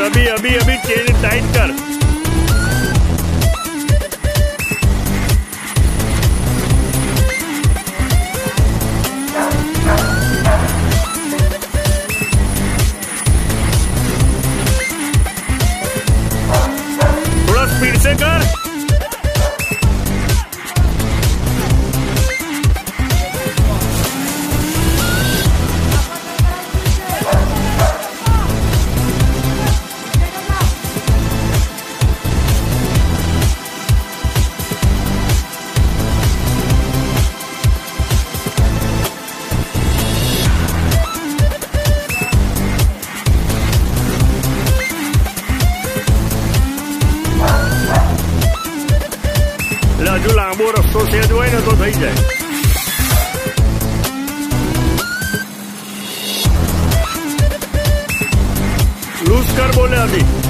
अभी अभी अभी चेन टाइट कर। थोड़ा स्पीड से कर। हजू लांबो रस्तो सेज होय ने तो थई जाए। लूज कर बोले अभी।